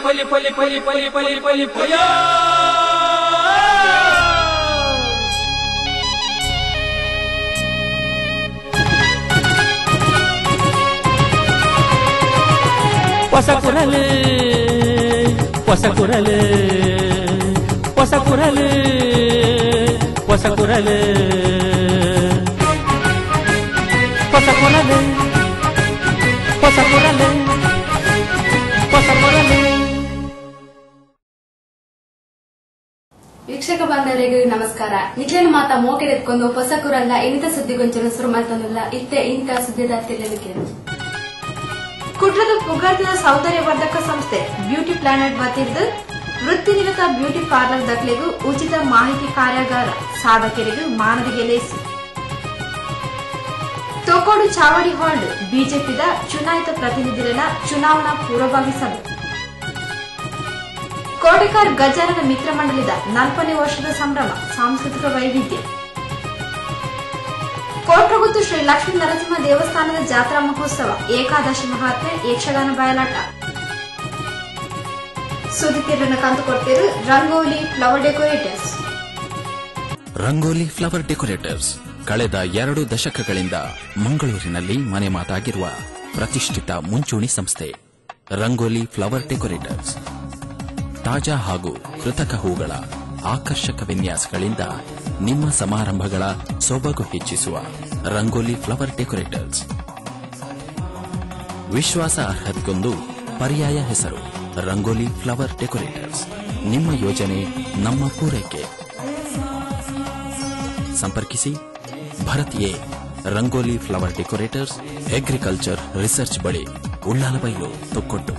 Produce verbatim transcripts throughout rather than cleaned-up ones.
ಪಲಿ ಪಲಿ ಪಲಿ ಪಲಿ ಪಲಿ ಪಲಿ ಪಯ ಹೊಸ ಕುರಲು ಹೊಸ ಕುರಲು ಹೊಸ ಕುರಲು ಹೊಸ ಕುರಲು ಹೊಸ ಕುರಲು ಹೊಸ ಕುರಲು ಹೊಸ ಕುರಲು. ವೀಕ್ಷಕ ಬಾಂಧವರಿಗೂ ನಮಸ್ಕಾರ. ನಿಜನ ಮಾತ ಮೋಕೆರೆತ್ಕೊಂಡು ಹೊಸ ಕುರಲ್ಲ ಇಂಥ ಸುದ್ದಿಗೊಂಚಲು ಶುರು ಮಾಡ್ತಂದಿಲ್ಲ ಇತ್ತೆ ಇಂಥ ಸುದ್ದಿದ ತಿಳಿಲಿಕ್ಕೆ ಕುಟ್ರದ ಪುಗಾರ್ತಿನ ಸೌಂದರ್ಯವರ್ಧಕ ಸಂಸ್ಥೆ ಬ್ಯೂಟಿ ಪ್ಲಾನೆಟ್ ವತಿಯಿಂದ ವೃತ್ತಿನಿರತ ಬ್ಯೂಟಿ ಪಾರ್ಲರ್ ದಾಖಲೆಗೂ ಉಚಿತ ಮಾಹಿತಿ ಕಾರ್ಯಾಗಾರ ಸಾಧಕರಿಗೂ ಮಾನದಿಗೆ ಲೇಸು. ತೋಕೋಡು ಚಾವಡಿ ಹಾಲ್ಡ್ ಬಿಜೆಪಿದ ಚುನಾಯಿತ ಪ್ರತಿನಿಧಿಗಳ ಚುನಾವಣಾ ಪೂರ್ವಭಾವಿ ಸಭೆ. ಕೋಟೆಕಾರ್ ಗಜಾನನ ಮಿತ್ರ ಮಂಡಲದ ನಾಲ್ಕನೇ ವರ್ಷದ ಸಂಭ್ರಮ ಸಾಂಸ್ಕೃತಿಕ ವೈವಿಧ್ಯ. ಕೋಟ್ರಗುತ್ತು ಶ್ರೀ ಲಕ್ಷ್ಮೀ ನರಸಿಂಹ ದೇವಸ್ಥಾನದ ಜಾತ್ರಾ ಮಹೋತ್ಸವ ಏಕಾದಶಿ ಮಹಾತ್ಮೆ ಯಕ್ಷಗಾನ ಬಯಲಾಟ. ಸುದ್ದಿತೀರನ್ನು ಕಂಡುಕೊಡ್ತೀರು Rangoli flower decorators. Rangoli flower decorators ಕಳೆದ ಎರಡು ದಶಕಗಳಿಂದ ಮಂಗಳೂರಿನಲ್ಲಿ ಮನೆ ಮಾತಾಗಿರುವ ಪ್ರತಿಷ್ಠಿತ ಮುಂಚೂಣಿ ಸಂಸ್ಥೆ. ರಂಗೋಲಿ ಫ್ಲವರ್ ಡೆಕೋರೇಟರ್ಸ್ ತಾಜಾ ಹಾಗೂ ಕೃತಕ ಹೂಗಳ ಆಕರ್ಷಕ ವಿನ್ಯಾಸಗಳಿಂದ ನಿಮ್ಮ ಸಮಾರಂಭಗಳ ಸೊಬಗು ಹೆಚ್ಚಿಸುವ ರಂಗೋಲಿ ಫ್ಲವರ್ ಡೆಕೋರೇಟರ್ಸ್. ವಿಶ್ವಾಸ ಅರ್ಹತೆಗೊಂದು ಪರ್ಯಾಯ ಹೆಸರು ರಂಗೋಲಿ ಫ್ಲವರ್ ಡೆಕೋರೇಟರ್ಸ್. ನಿಮ್ಮ ಯೋಜನೆ ನಮ್ಮ ಪೂರೈಕೆ. ಸಂಪರ್ಕಿಸಿ Bharatiya Rangoli flower decorators, agriculture research ಬಳಿ, ಉಳ್ಳಾಲಬೈಲು, ತೊಕ್ಕೊಟ್ಟು.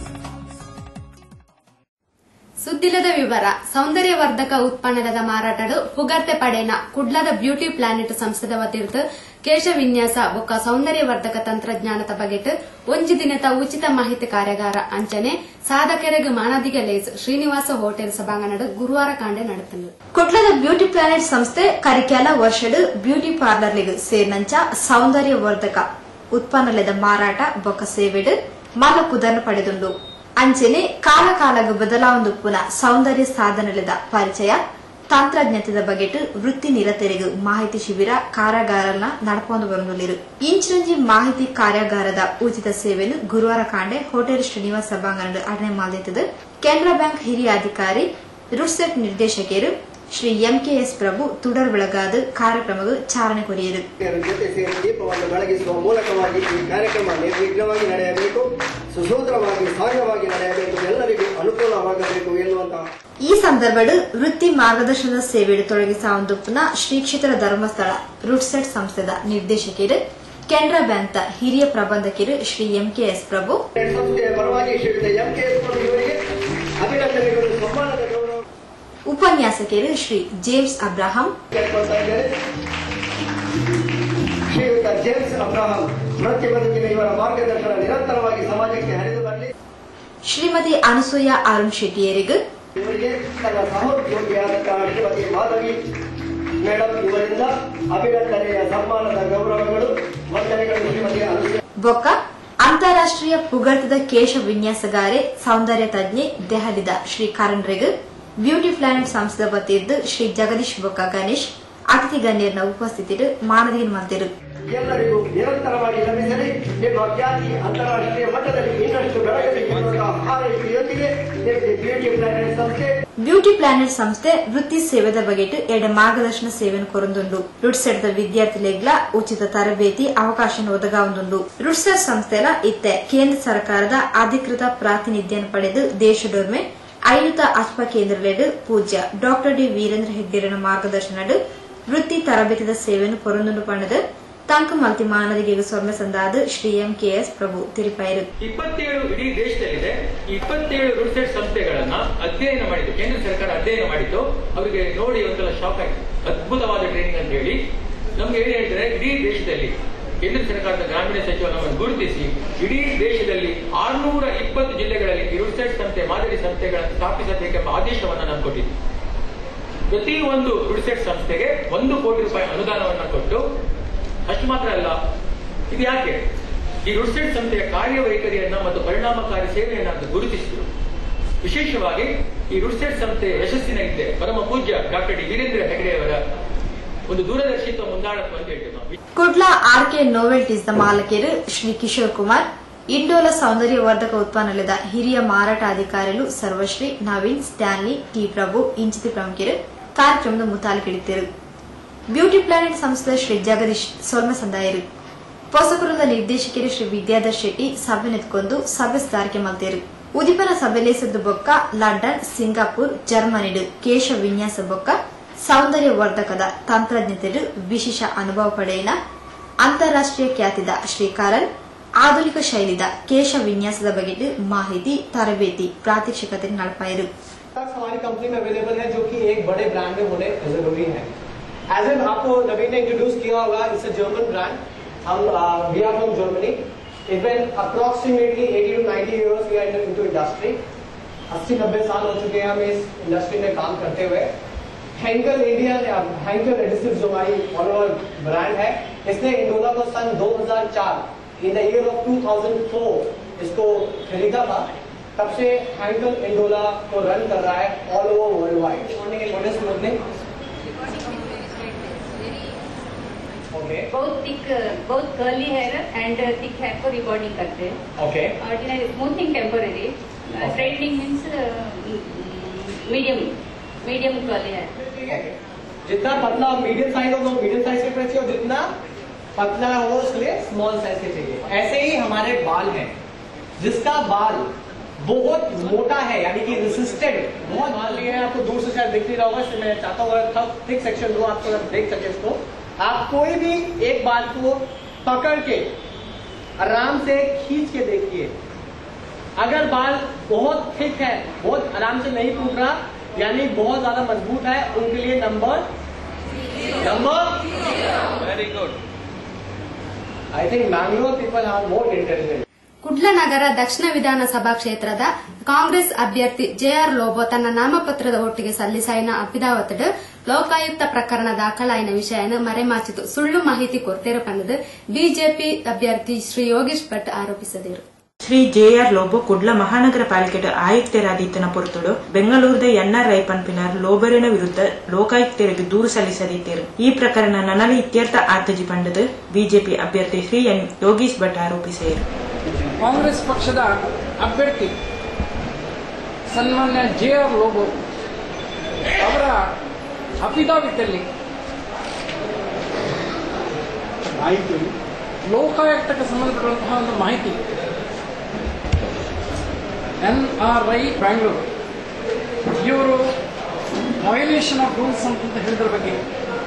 ಸುದ್ದಿಲದ ವಿವರ. ಸೌಂದರ್ಯವರ್ಧಕ ಉತ್ಪನ್ನದ ಮಾರಾಟಡು ಪುಗರ್ತೆ ಪಡೆನ ಕುಡ್ಲದ ಬ್ಯೂಟಿ ಪ್ಲಾನೆಟ್ ಸಂಸ್ಥೆದ ವತಿರ್ದು ಕೇಶ ವಿನ್ಯಾಸ ಬೊಕ್ಕ ಸೌಂದರ್ಯವರ್ಧಕ ತಂತ್ರಜ್ಞಾನದ ಬಗೆಟ್ ಒಂಜಿ ದಿನದ ಉಚಿತ ಮಾಹಿತಿ ಕಾರ್ಯಾಗಾರ ಅಂಚನೆ ಸಾಧಕರಿಗೆ ಮಾನದಿಗೆ ಲೇಸ್ ಶ್ರೀನಿವಾಸ ಹೋಟೆಲ್ ಸಭಾಂಗಣಡು ಗುರುವಾರ ಕಾಂಡೆ ನಡೆತಂದು. ಕುಡ್ಲದ ಬ್ಯೂಟಿ ಪ್ಲಾನೆಟ್ ಸಂಸ್ಥೆ ಕರಿಕೆಲ ವರ್ಷಡ್ ಬ್ಯೂಟಿ ಪಾರ್ಲರ್ಲಿಗೆ ಸೇರ್ನಂಚ ಸೌಂದರ್ಯವರ್ಧಕ ಉತ್ಪನ್ನದ ಮಾರಾಟ ಬೊಕ್ಕ ಸೇವೆಡ್ ಮಲ್ಲ ಕುದರ್ನ ಪಡೆದುಂಡು. ಅಂಚನೆ ಕಾಲ ಕಾಲಗ ಬದಲಾವಣೆ ಸೌಂದರ್ಯ ಸಾಧನದ ಪರಿಚಯ ತಂತ್ರಜ್ಞಾನದ ಬಗೆಟ್ ವೃತ್ತಿ ನಿರತರಿಗೂ ಮಾಹಿತಿ ಶಿಬಿರ ಕಾರ್ಯಾಗಾರನ ನಡಪೊಂದು ಬರುವುದಿರು. ಇಂಚಿನಂಜಿ ಮಾಹಿತಿ ಕಾರ್ಯಾಗಾರದ ಉಚಿತ ಸೇವೆಯನ್ನು ಗುರುವಾರ ಕಾಂಡೆ ಹೋಟೆಲ್ ಶ್ರೀನಿವಾಸ ಸಭಾಂಗಣ ಅಡನೆ ಮಾಡಿದ್ದು. ಕೆನರಾ ಬ್ಯಾಂಕ್ ಹಿರಿಯ ಅಧಿಕಾರಿ ರುಡ್ಸೆಟ್ ನಿರ್ದೇಶಕರು ಶ್ರೀ ಎಂಕೆಎಸ್ ಪ್ರಭು ತುಡರ್ ಬೆಳಗಾದ ಕಾರ್ಯಕ್ರಮಕ್ಕೆ ಚಾಲನೆ ಕೊರಿಯರು. ಜೊತೆ ಸೇರಿ ದೀಪವನ್ನು ಬೆಳಗಿಸುವ ಮೂಲಕವಾಗಿ ಈ ಕಾರ್ಯಕ್ರಮ ನಿರ್ವಿಘ್ನವಾಗಿ ನಡೆಯಬೇಕು, ಸುಸೂತ್ರವಾಗಿ ಸಾಂಗವಾಗಿ ನಡೆಯಬೇಕು, ಎಲ್ಲರಿಗೂ ಅನುಕೂಲವಾಗಬೇಕು ಎನ್ನುವಂತಹ ಈ ಸಂದರ್ಭದ ವೃತ್ತಿ ಮಾರ್ಗದರ್ಶನದ ಸೇವೆಯಲ್ಲಿ ತೊಡಗಿಸುವ ಶ್ರೀ ಕ್ಷೇತ್ರ ಧರ್ಮಸ್ಥಳ ರುಡ್ಸೆಟ್ ಸಂಸ್ಥೆದ ನಿರ್ದೇಶಕರು ಕೆನರಾ ಬ್ಯಾಂಕ್ ಹಿರಿಯ ಪ್ರಬಂಧಕರು ಶ್ರೀ ಎಂಕೆಎಸ್ ಪ್ರಭು, ಸಂಸ್ಥೆಯ ಪರವಾಗಿ ಶ್ರೀಯುತ ಎಂಕೆಎಸ್ ಪ್ರಭು ಇವರಿಗೆ ಅಭಿನಂದನೆಗಳು, ಸಮ್ಮಾನದ ಗೌರವ. ಉಪನ್ಯಾಸಕರು Shri James Abraham, Shriyut James Abraham ವೃತ್ತಿ ಬದುಕಿನ ಇವರ ಮಾರ್ಗದರ್ಶನ ನಿರಂತರವಾಗಿ ಸಮಾಜಕ್ಕೆ ಹರಿದು ಬರಲಿ. ಶ್ರೀಮತಿ ಅನಸೂಯ ಅರುಣ್ ಶೆಟ್ಟಿಯರಿಗೆ ಇವರಿಗೆ ತನ್ನ ಸಹೋದ್ಯೋಗಿಯಾದಂತಹ ಶ್ರೀಮತಿ ಮಾಧವಿ ಮೇಡಮ್ ಇವರಿಂದ ಅಭಿನಂದನೆಯ ಸಮ್ಮಾನದ ಗೌರವಗಳು, ವಂದನೆಗಳು. ಶ್ರೀಮತಿ ಅನಸೂಯ ಬೊಕ್ಕ ಅಂತಾರಾಷ್ಟ್ರೀಯ ಪುಗರ್ತದ ಕೇಶ ವಿನ್ಯಾಸಗಾರೆ ಸೌಂದರ್ಯ ತಜ್ಞೆ ದೆಹಲಿದ ಶ್ರೀ ಕರಣ್ ರೆಗ್, ಬ್ಯೂಟಿ ಪ್ಲಾನೆಟ್ ಸಂಸ್ಥೆದ ವತಿಯಿಂದ ಶ್ರೀ ಜಗದೀಶ್ ಬೊಕ್ಕ ಗಣೇಶ್ ಅತಿಥಿ ಗಣ್ಯರನ್ನ ಉಪಸ್ಥಿತಿರು ಮಾನದಿಗೆ ಮಾಡಿದರು. ಎಲ್ಲರಿಗೂ ನಿರಂತರವಾಗಿ ಲಭಿಸಲಿ. ನಿಮ್ಮ ಖ್ಯಾತಿ ಅಂತಾರಾಷ್ಟ್ರೀಯ ಮಟ್ಟದಲ್ಲಿ ಇನ್ನಷ್ಟು ಬೆಳಗಲಿ ಎನ್ನುವಂತಹ ಹಾರೈಕೆಯೊಂದಿಗೆ ಬ್ಯೂಟಿ ಪ್ಲಾನೆಟ್ ಸಂಸ್ಥೆ ಬ್ಯೂಟಿ ಪ್ಲಾನೆಟ್ ಸಂಸ್ಥೆ ವೃತ್ತಿ ಸೇವೆದ ಬಗೆಟ್ ಎಡೆ ಮಾರ್ಗದರ್ಶನ ಸೇವೆಯನ್ನು ಕೊರೊಂದುಂಡು. ರುಡ್ಸೆಟ್ದ ವಿದ್ಯಾರ್ಥಿಗಳಿಗ್ಲ ಉಚಿತ ತರಬೇತಿ ಅವಕಾಶ ಒದಗಾವುದುಂಡು. ರುಡ್ಸೆಟ್ ಸಂಸ್ಥೆಲ ಇತ್ತೆ ಕೇಂದ್ರ ಸರ್ಕಾರದ ಅಧಿಕೃತ ಪ್ರಾತಿನಿಧ್ಯವನ್ನು ಪಡೆದು ದೇಶದೊರ್ಮೆ ಐನುತ ಅಶ್ವ ಕೇಂದ್ರಲೆಡ್ ಪೂಜ್ಯ ಡಾಕ್ಟರ್ ಡಿ ವೀರೇಂದ್ರ ಹೆಗ್ಡೆರನ ಮಾರ್ಗದರ್ಶನಡ್ ವೃತ್ತಿ ತರಬೇತಿದ ಸೇವೆಯನ್ನು ಕೊರೊಂದುಂಡು ಪಣದು ತಂಕ ಮಲ್ತಿ ಮಾನದಿಗೆ ಸೊರ್ಮೆ ಸಂದಾದ ಶ್ರೀ ಎಂಕೆಎಸ್ ಪ್ರಭು ತಿರುಪಾಯರು. ಇಪ್ಪತ್ತೇಳು ಇಡೀ ದೇಶದಲ್ಲಿದೆ. ಇಪ್ಪತ್ತೇಳು ರುಡ್ಸೆಟ್ ಸಂಸ್ಥೆಗಳನ್ನ ಅಧ್ಯಯನ ಮಾಡಿದ್ದು ಕೇಂದ್ರ ಸರ್ಕಾರ ಅಧ್ಯಯನ ಮಾಡಿದ್ದು. ಅವರಿಗೆ ನೋಡಿ ಒಂದ್ಸಲ ಶಾಕ್ ಆಯ್ತು. ಅದ್ಭುತವಾದ ಟ್ರೈನಿಂಗ್ ಅಂತ ಹೇಳಿ ನಮ್ಗೆ ಏನ್ ಹೇಳಿದ್ರೆ, ಇಡೀ ದೇಶದಲ್ಲಿ ಕೇಂದ್ರ ಸರ್ಕಾರದ ಗ್ರಾಮೀಣ ಸಚಿವಾಲಯವನ್ನು ಗುರುತಿಸಿ ಇಡೀ ದೇಶದಲ್ಲಿ ಆರ್ನೂರ ಇಪ್ಪತ್ತು ಜಿಲ್ಲೆಗಳಲ್ಲಿ ಈ ರುಡ್ಸೆಟ್ ಸಂಸ್ಥೆ ಮಾದರಿ ಸಂಸ್ಥೆಗಳನ್ನು ಸ್ಥಾಪಿಸಬೇಕೆಂಬ ಆದೇಶವನ್ನು ನಾನು ಕೊಟ್ಟಿದ್ದೆ. ಪ್ರತಿ ಒಂದು ರುಡ್ಸೆಟ್ ಸಂಸ್ಥೆಗೆ ಒಂದು ಕೋಟಿ ರೂಪಾಯಿ ಅನುದಾನವನ್ನು ಕೊಟ್ಟು, ಅಷ್ಟು ಮಾತ್ರ ಅಲ್ಲ, ಇದು ಯಾಕೆ ಈ ರುಡ್ಸೆಟ್ ಸಂಸ್ಥೆಯ ಕಾರ್ಯವೈಖರಿಯನ್ನ ಮತ್ತು ಪರಿಣಾಮಕಾರಿ ಸೇವೆಯನ್ನ ಗುರುತಿಸಿದರು. ವಿಶೇಷವಾಗಿ ಈ ರುಡ್ಸೆಟ್ ಸಂಸ್ಥೆ ಯಶಸ್ಸಿನ ಹಿಂದೆ ಪರಮ ಪೂಜ್ಯ ಡಾಕ್ಟರ್ ಡಿ ವೀರೇಂದ್ರ ಹೆಗಡೆಯವರ ಒಂದು ದೂರದರ್ಶಿತ್ವ ಮುಂದಾಳತ್ವ ಅಂತ ಹೇಳ್ತೇವೆ ನಾವು. ಕುಡ್ಲಾ ಆರ್ ಕೆ ನೋವೆಲ್ಟೀಸ್ ದ ಮಾಲಕರು ಶ್ರೀ ಕಿಶೋರ್ ಕುಮಾರ್, ಇಂಡೋಲ ಸೌಂದರ್ಯವರ್ಧಕ ಉತ್ಪನ್ನದ ಹಿರಿಯ ಮಾರಾಟಾಧಿಕಾರಿಗಳು ಸರ್ವಶ್ರೀ, ನವೀನ್, ಸ್ಟ್ಯಾನ್ಲಿ, ಟಿ ಪ್ರಭು ಇಂಚಿತಿ ಪ್ರಮುಖರು ಕಾರ್ಯಕ್ರಮದ ಮುತಾಲಿಕಿಡಿದ್ದರು. ಬ್ಯೂಟಿ ಪ್ಲಾನೆಟ್ ಸಂಸ್ಥೆಯ ಶ್ರೀ ಜಗದೀಶ್ ಸೊಲ್ಮಸಂದಾಯರು, ಪೋಷಕರದ ನಿರ್ದೇಶಕರು ಶ್ರೀ ವಿದ್ಯಾಧರ್ ಶೆಟ್ಟಿ ಸಭೆ ನೆತ್ಕೊಂಡು ಸಭೆ ಸುಧಾರಿಕೆ ಮಲ್ತೇರು. ಉದಿಪನ ಸಭೆಲೇಸದ ಬೊಕ್ಕ ಲಂಡನ್, ಸಿಂಗಾಪುರ್, ಜರ್ಮನಿಡು ಕೇಶ ವಿನ್ಯಾಸ ಬೊಕ್ಕ ಸೌಂದರ್ಯವರ್ಧಕದ ತಂತ್ರಜ್ಞತೆಡು ವಿಶೇಷ ಅನುಭವ ಪಡೆಯಿನ ಅಂತಾರಾಷ್ಟ್ರೀಯ ಖ್ಯಾತಿದ ಶ್ರೀ ಕಾರನ್ ಆಧುನಿಕ ಶೈಲಿದ ಕೇಶ ವಿನ್ಯಾಸದ ಬಗೆಗೆ ಮಾಹಿತಿ, ತರಬೇತಿ, ಪ್ರಾತ್ಯಕ್ಷಿಕತೆ ನಡೆಪಾಯಿರು. हमारी कंपनी में अवेलेबल है जो कि एक बड़े ब्रांड में होने जरूरी है. एज एन आपको नवीन ने इंट्रोड्यूस किया होगा, इट्स अ जर्मन ब्रांड. हम we are from Germany. It when approximately eighty to ninety years we are into industry. अस्सी नब्बे साल हो चुके हैं हम इस इंडस्ट्री में काम करते हुए. हैंकल इंडिया हैंकल एडिसिव्स जो हमारी ऑल ओवर ब्रांड है, इसने इंडोला को सन दो हज़ार चार in the year of two thousand four इसको खरीदा था. तब से हैंकल इंडोला को रन कर रहा है all over world wide. Morning and morning smoothening. Okay. बहुत थिक, बहुत curly hair and thick hair को रिबॉर्डिंग करते हैं. Okay. Ordinary smoothening temporary, straightening means medium medium curly hair. जितना पतला मीडियम साइज हो तो मीडियम साइज के चाहिए, और जितना पतला हो उसके लिए स्मॉल साइज के चाहिए. ऐसे ही हमारे बाल हैं, जिसका बाल बहुत मोटा है यानी कि रेसिस्टेंट बहुत बाल लिए हैं. आपको दूर से शायद दिख नहीं रहा होगा, इसलिए मैं चाहता हूँ अगर थिक सेक्शन दो आपको अगर देख सके इसको, आप कोई भी एक बाल को पकड़ के आराम से खींच के देखिए. अगर बाल बहुत थिक है, बहुत आराम से नहीं टूट रहा, यानी बहुत ज्यादा मजबूत है, उनके लिए number number very good. I think Mangalore people are more intelligent. ಕುಡ್ಲನಗರ ದಕ್ಷಿಣ ವಿಧಾನಸಭಾ ಕ್ಷೇತ್ರದ ಕಾಂಗ್ರೆಸ್ ಅಭ್ಯರ್ಥಿ ಜೆಆರ್ ಲೋಬೋ ತನ್ನ ನಾಮಪತ್ರದ ಒಟ್ಟಿಗೆ ಸಲ್ಲಿಸಾಯಿನ ಅಭಿದಾವತಡು ಲೋಕಾಯುಕ್ತ ಪ್ರಕರಣ ದಾಖಲಾಯಿನ ವಿಷಯನ ಮರೆಮಾಚಿತು ಸುಳ್ಳು ಮಾಹಿತಿ ಕೊರತೆರು ಪಂಡದು ಬಿಜೆಪಿ ಅಭ್ಯರ್ಥಿ ಶ್ರೀ ಯೋಗೇಶ್ ಭಟ್ ಆರೋಪಿಸಿದರು. ಶ್ರೀ ಜೆಆರ್ ಲೋಬೋ ಕುಡ್ಲ ಮಹಾನಗರ ಪಾಲಿಕೆಯ ಆಯುಕ್ತರಾದಿತ್ತನ ಪೊರ್ತುಡು ಬೆಂಗಳೂರದ ಎನ್ಆರ್ಐ ಪಂಪಿನರ್ ಲೋಬರಿನ ವಿರುದ್ಧ ಲೋಕಾಯುಕ್ತರಿಗೆ ದೂರು ಸಲ್ಲಿಸದಿದ್ದರು. ಈ ಪ್ರಕರಣ ನನಲಿ ಇತ್ಯರ್ಥ ಆತಜಿ ಪಂಡದು ಬಿಜೆಪಿ ಅಭ್ಯರ್ಥಿ ಶ್ರೀ ಎನ್ ಯೋಗೇಶ್ ಭಟ್ ಆರೋಪಿಸಿದರು. ಕಾಂಗ್ರೆಸ್ ಪಕ್ಷದ ಅಭ್ಯರ್ಥಿ ಸನ್ಮಾನ್ಯ ಜೆ ಆರ್ ಲೋಬೋ ಅವರ ಅಫಿಡಾವಿಟಲ್ಲಿ ಲೋಕಾಯುಕ್ತಕ್ಕೆ ಸಂಬಂಧಪಟ್ಟಂತಹ ಒಂದು ಮಾಹಿತಿ ಎನ್ಆರ್ಐ ಬ್ಯಾಂಗ್ಳೂರು ಇವರು ವೈಲೇಷನ್ ಆಫ್ ರೂಲ್ಸ್ ಅಂತ ಹೇಳಿದ್ರ ಬಗ್ಗೆ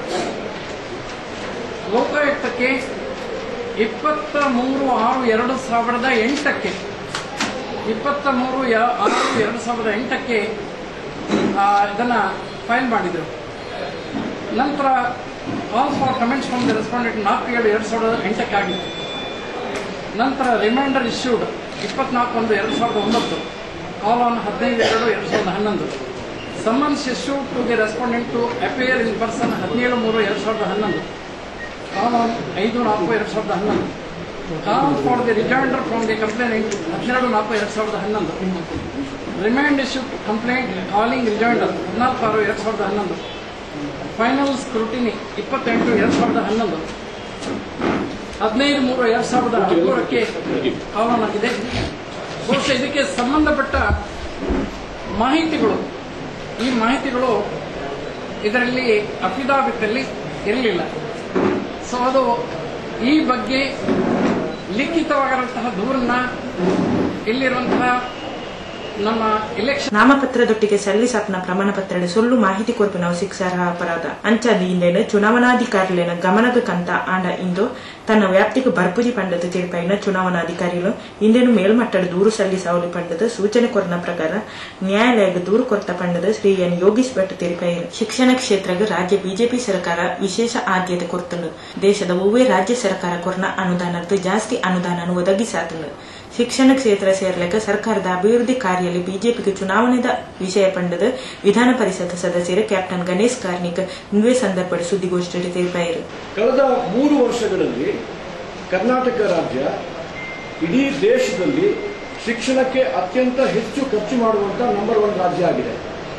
ಲೋಕಾಯುಕ್ತಕ್ಕೆ ಇಪ್ಪತ್ತ ಮೂರು ಆರು ಎರಡು ಸಾವಿರದ ಎಂಟಕ್ಕೆ ಇಪ್ಪತ್ತ ಮೂರು ಆರು ಎರಡು ಸಾವಿರದ ಎಂಟಕ್ಕೆ ಇದನ್ನ ಫೈಲ್ ಮಾಡಿದರು. ನಂತರ call for comments from the respondent ನಾಲ್ಕು ಏಳು ಎರಡು ಸಾವಿರದ ಎಂಟಕ್ಕೆ ಆಗಿತ್ತು. ನಂತರ ರಿಮೈಂಡರ್ ಇಶ್ಯೂಡ್ ಇಪ್ಪತ್ನಾಲ್ಕು ಒಂದು ಎರಡು ಸಾವಿರದ ಒಂಬತ್ತು, ಕಾಲ್ ಆನ್ ಹದಿನೈದು ಎರಡು ಎರಡು ಸಾವಿರದ ಹನ್ನೊಂದು, summons issued to the respondent to appear in person ಹದಿನೇಳು ಮೂರು ಎರಡು ಸಾವಿರದ ಹನ್ನೊಂದು, ಕಾಲ್ ಆನ್ ಐದು ನಾಲ್ಕು ಎರಡು ಸಾವಿರದ ಹನ್ನೊಂದು, call for the rejoinder from the complaint ಹದಿನೆರಡು ನಾಲ್ಕು ಎರಡು ಸಾವಿರದ ಹನ್ನೊಂದು, remind issue complaint calling rejoinder ಹದಿನಾಲ್ಕು ಆರು ಎರಡು ಸಾವಿರದ ಹನ್ನೊಂದು, ಫೈನಲ್ ಸ್ಕ್ರೂಟಿನಿ ಇಪ್ಪತ್ತೆಂಟು ಎರಡು ಸಾವಿರದ ಹನ್ನೊಂದು, ಹದಿನೈದು ಮೂರು ಎರಡು ಸಾವಿರದ ಹದಿಮೂರಕ್ಕೆ ಕಾಲ್ ಆನ್ ಆಗಿದೆ. ಬಹುಶಃ ಇದಕ್ಕೆ ಸಂಬಂಧಪಟ್ಟ ಮಾಹಿತಿಗಳು ಈ ಮಾಹಿತಿಗಳು ಇದರಲ್ಲಿ ಅಫಿಡಾವಿಟಲ್ಲಿ ಇರಲಿಲ್ಲ. ಸೊ ಅದು ಈ ಬಗ್ಗೆ ಲಿಖಿತವಾಗಿರುವಂತಹ ದೂರನ್ನ ಇಲ್ಲಿರುವಂತಹ ನಮ್ಮ ಇಲೆಕ್ಷನ್ ನಾಮಪತ್ರದೊಟ್ಟಿಗೆ ಸಲ್ಲಿಸಾಪನ ಪ್ರಮಾಣ ಪತ್ರದ ಸುಳ್ಳು ಮಾಹಿತಿ ಕೊರಪಿನ ಶಿಕ್ಷಾರ್ಹ ಅಪರಾಧ ಅಂಚಲ್ಲಿ ಇಂದೇನು ಚುನಾವಣಾಧಿಕಾರಿಗಳ ಗಮನಕ್ಕೆ ಕಂತ ಆಂಡ ಇಂದು ತನ್ನ ವ್ಯಾಪ್ತಿಗೆ ಬರ್ಪುಜಿ ಪಂಡದ ತಿರುಪೈನ ಚುನಾವಣಾಧಿಕಾರಿಗಳು ಇಂದೇನು ಮೇಲ್ಮಟ್ಟದ ದೂರು ಸಲ್ಲಿಸಾವಲಿ ಪಂಡದ ಸೂಚನೆ ಕೊರನ ಪ್ರಕಾರ ನ್ಯಾಯಾಲಯಕ್ಕೆ ದೂರು ಕೊರತ ಪಂಡದ ಶ್ರೀ ಎನ್ ಯೋಗೇಶ್ ಭಟ್ ತಿರುಪೈರು ಶಿಕ್ಷಣ ಕ್ಷೇತ್ರಕ್ಕೆ ರಾಜ್ಯ ಬಿಜೆಪಿ ಸರ್ಕಾರ ವಿಶೇಷ ಆದ್ಯತೆ ಕೊರ್ತಂಡು. ದೇಶದ ಒವ್ವೇ ರಾಜ್ಯ ಸರ್ಕಾರ ಕೊರನ ಅನುದಾನದ ಜಾಸ್ತಿ ಅನುದಾನ ಒದಗಿಸಾತಂಡು. ಶಿಕ್ಷಣ ಕ್ಷೇತ್ರ ಸೇರ್ಲೆಕ್ಕ ಸರ್ಕಾರದ ಅಭಿವೃದ್ಧಿ ಕಾರ್ಯಲ್ಲಿ ಬಿಜೆಪಿಗೆ ಚುನಾವಣೆದ ವಿಷಯ ಪಂಡದ ವಿಧಾನ ಪರಿಷತ್ ಸದಸ್ಯರು ಕ್ಯಾಪ್ಟನ್ ಗಣೇಶ್ ಕಾರ್ನಿಕ್ ಇದೇ ಸಂದರ್ಭದ ಸುದ್ದಿಗೋಷ್ಠಿಯಲ್ಲಿ ತಿಳಿಸಿದರು. ಕಳೆದ ಮೂರು ವರ್ಷಗಳಲ್ಲಿ ಕರ್ನಾಟಕ ರಾಜ್ಯ ಇಡೀ ದೇಶದಲ್ಲಿ ಶಿಕ್ಷಣಕ್ಕೆ ಅತ್ಯಂತ ಹೆಚ್ಚು ಖರ್ಚು ಮಾಡುವಂತ ನಂಬರ್ ಒನ್ ರಾಜ್ಯ ಆಗಿದೆ.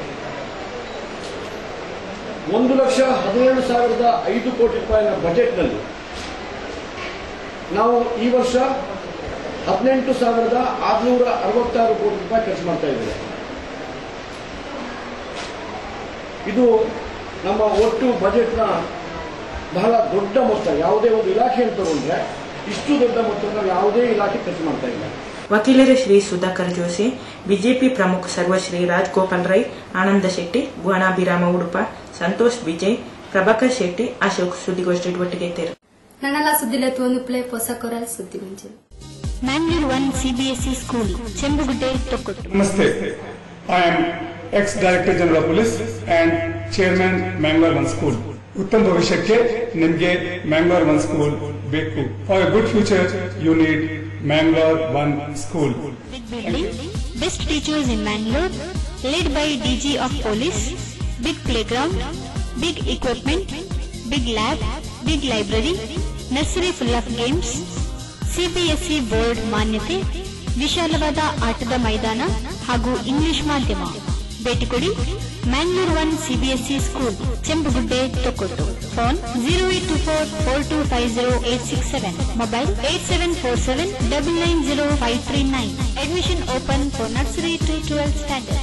ಒಂದು ಲಕ್ಷ ಹದಿನೇಳು ಸಾವಿರದ ಐದು ಕೋಟಿ ರೂಪಾಯಿನ ಬಜೆಟ್ನಲ್ಲಿ ನಾವು ಈ ವರ್ಷ ಹದಿನೆಂಟು ಸಾವಿರದ ಆರುನೂರ ಅರವತ್ತಾರು ಕೋಟಿ ರೂಪಾಯಿ ಖರ್ಚು ಮಾಡ್ತಾ ಇದ್ದೇವೆ. ಇದು ನಮ್ಮ ಒಟ್ಟು ಬಜೆಟ್ನ ಬಹಳ ದೊಡ್ಡ ಮೊತ್ತ. ಯಾವುದೇ ಒಂದು ಇಲಾಖೆಯನ್ನು ತಗೊಂಡ್ರೆ ಇಷ್ಟು ದೊಡ್ಡ ಮೊತ್ತವನ್ನು ಯಾವುದೇ ಇಲಾಖೆ ಖರ್ಚು ಮಾಡ್ತಾ ಇಲ್ಲ. ವಕೀಲರು ಶ್ರೀ ಸುಧಾಕರ್ ಜೋಶಿ, ಬಿಜೆಪಿ ಪ್ರಮುಖ ಸರ್ವಶ್ರೀ ರಾಜ್ಗೋಪಾಲ್ ರೈ, ಆನಂದ ಶೆಟ್ಟಿ, ಗುಣಾಭಿರಾಮ ಉಡುಪ, ಸಂತೋಷ್ ವಿಜಯ್, ಪ್ರಭಾಕರ್ ಶೆಟ್ಟಿ, ಅಶೋಕ್ ಸುದ್ದಿಗೋಷ್ಠಿ ಒಟ್ಟಿಗೆ ಇದ್ದರು. ನನ್ನಲ ಸುದ್ದಿಲೆತ್ತು ಒಂದು ಪ್ಲೇ ಪೊಸಕೊರ ಸುದ್ದಿ ಮುಂಚೆ Mangalore one CBSE school Chembugudde Thokkottu. ನಮಸ್ತೆ, I am ex director general of police and chairman Mangalore one school. ಉತ್ತಮ ಭವಿಷ್ಯಕ್ಕೆ ನಿಮಗೆ ಮ್ಯಾಂಗ್ಳೂರ್ ಒನ್ ಸ್ಕೂಲ್ ಬೇಕು. For a good future you need Mangalore one school. Big building, best teachers in Mangalore, led by D G of Police, big playground, big equipment, big lab, big library, nursery full of games, C B S E board ಮಾನ್ಯತೆ, ವಿಶಾಲವಾದ ಆಟದ ಮೈದಾನ ಹಾಗೂ English ಮಾಧ್ಯಮ. ಭೇಟಿ ಕೊಡಿ Mangalore one CBSE school, Chembugudde, Thokkottu. Phone zero eight two four four two five zero eight six seven. Mobile eight seven four seven double nine zero five three nine. Admission open for nursery to twelve standard.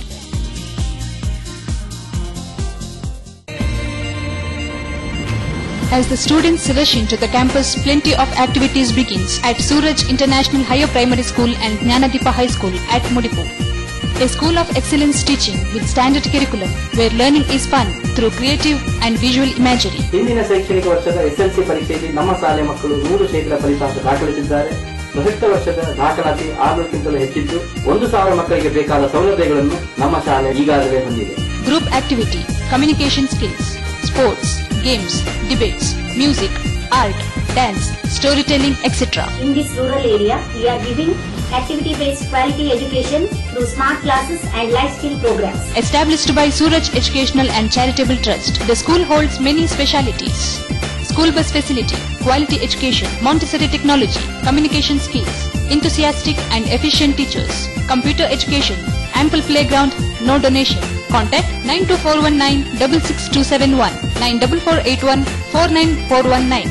As the students rush into the campus, plenty of activities begins at Suraj International Higher Primary School and Jnanadeepa High School at Mudipu. A school of excellence teaching with standard curriculum where learning is fun through creative and visual imagery. ಹಿಂದಿನ ಶೈಕ್ಷಣಿಕ ವರ್ಷದ SLC ಪರೀಕ್ಷೆಯಲ್ಲಿ ನಮ್ಮ ಶಾಲೆ ಮಕ್ಕಳು ನೂರು ಶೇಕಡಾ ಫಲಿತಾಂಶ ದಾಖಲಿಸಿದ್ದಾರೆ. ಪ್ರಸಕ್ತ ವರ್ಷದ ದಾಖಲಾತಿ ಆರುನೂರಕ್ಕಿಂತಲೂ ಹೆಚ್ಚಿದ್ದು ಒಂದು ಸಾವಿರ ಮಕ್ಕಳಿಗೆ ಬೇಕಾದ ಸೌಲಭ್ಯಗಳನ್ನು ನಮ್ಮ ಶಾಲೆ ಈಗಾಗಲೇ ಹೊಂದಿದೆ. Group activity, communication skills, sports, games, debates, music, art, dance, storytelling, et cetera. In this rural area, we are giving activity-based quality education through smart classes and life skill programs. Established by Suraj Educational and Charitable Trust, the school holds many specialities. School bus facility, quality education, Montessori technology, communication skills, enthusiastic and efficient teachers, computer education, ample playground, no donation. Contact nine two four one nine six six two seven one, nine four four eight one four nine four one nine.